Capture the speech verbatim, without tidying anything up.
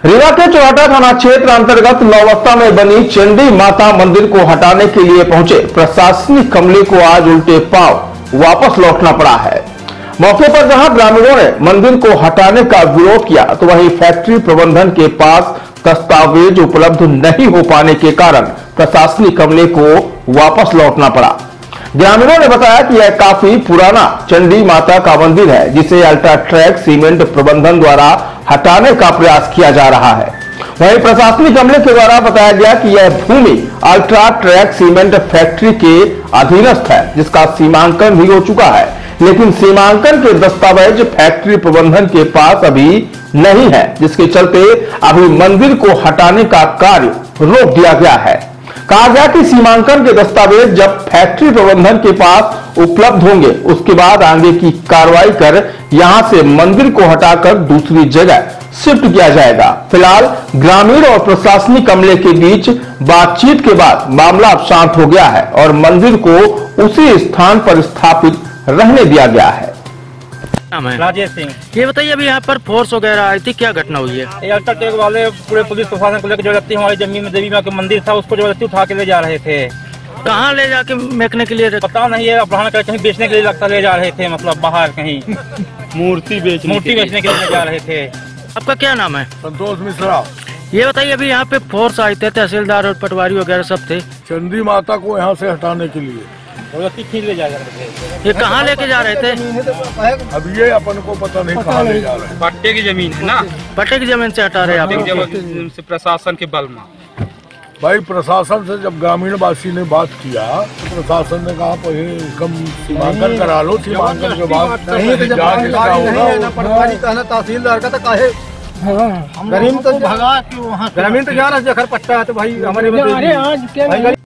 रीवा के चौराटा थाना क्षेत्र अंतर्गत नौवस्था में बनी चंडी माता मंदिर को हटाने के लिए पहुंचे प्रशासनिक अमले को आज उल्टे पांव वापस लौटना पड़ा है। मौके पर जहां ग्रामीणों ने मंदिर को हटाने का विरोध किया तो वहीं फैक्ट्री प्रबंधन के पास दस्तावेज उपलब्ध नहीं हो पाने के कारण प्रशासनिक अमले को वापस लौटना पड़ा। ग्रामीणों ने बताया कि यह काफी पुराना चंडी माता का मंदिर है जिसे अल्ट्राट्रैक सीमेंट प्रबंधन द्वारा हटाने का प्रयास किया जा रहा है। वहीं प्रशासनिक अमले के द्वारा बताया गया कि यह भूमि अल्ट्राट्रैक सीमेंट फैक्ट्री के अधीनस्थ है जिसका सीमांकन भी हो चुका है, लेकिन सीमांकन के दस्तावेज फैक्ट्री प्रबंधन के पास अभी नहीं है, जिसके चलते अभी मंदिर को हटाने का कार्य रोक दिया गया है। कहा गया कि सीमांकन के दस्तावेज जब फैक्ट्री प्रबंधन के पास उपलब्ध होंगे उसके बाद आगे की कार्रवाई कर यहां से मंदिर को हटाकर दूसरी जगह शिफ्ट किया जाएगा। फिलहाल ग्रामीण और प्रशासनिक अमले के बीच बातचीत के बाद मामला अब शांत हो गया है और मंदिर को उसी स्थान पर स्थापित रहने दिया गया है। राजेश सिंह, ये बताइए अभी यहाँ पर फोर्स वगैरह आई थी, क्या घटना हुई है? ये अल्ट्राटेक वाले पूरे पुलिस प्रशासन को लेकर जबरदस्ती हमारी जमीन में देवी माँ का मंदिर था उसको जबरदस्ती उठा के ले जा रहे थे। कहाँ ले जाके मेकने के लिए? पता नहीं है, अपहरण कर कहीं बेचने के लिए लगता ले जा रहे थे, मतलब बाहर कहीं मूर्ति बेचने मूर्ति बेचने के लिए ले जा रहे थे। आपका क्या नाम है? संतोष मिश्रा। ये बताइए अभी यहाँ पे फोर्स आए थे, तहसीलदार और पटवारी वगैरह सब थे, चंडी माता को यहाँ से हटाने के लिए जबरदस्ती खींच ले जा रहे थे। ये कहाँ लेके जा रहे थे? अब ये अपन को पता नहीं कहाँ ले जा रहे हैं। पट्टे की जमीन है ना, पट्टे की जमीन से हटा रहे हैं आप? से प्रशासन के बल में भाई प्रशासन से जब ग्रामीण वासी ने बात किया तो प्रशासन ने कहा पहले कम सीमांकन करा लो, सीमांकन के बाद तहसीलदार का तो काहे ग्रामीण तो भगा ग्रामीण तो जा रहा है, पट्टा है तो भाई हमारे